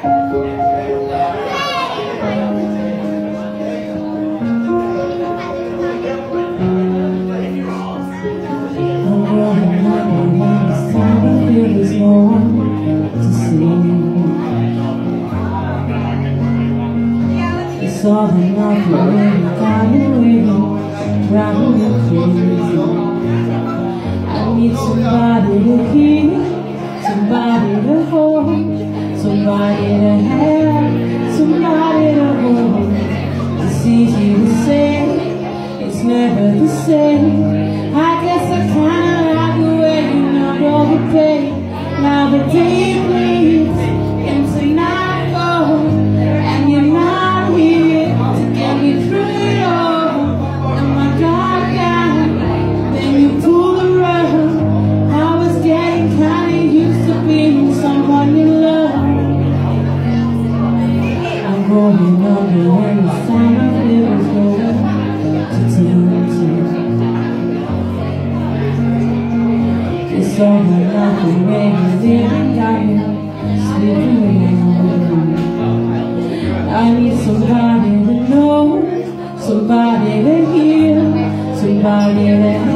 It's all enough for me, got me waiting, driving me crazy. I need somebody to hear, somebody to hold, somebody to have, somebody to hold. It's easy to say, it's never the same. I guess I kinda like the way you know all the pain. Now the day bleeds into nightfall, and you're not here to get me through it all. And my God, then you pull the rug. I was getting kinda used to being someone you love. I'm growing up and when the time I feel is going to turn to. It's all my life and maybe I'm dying, sleeping alone. I need somebody to know, somebody to hear, somebody to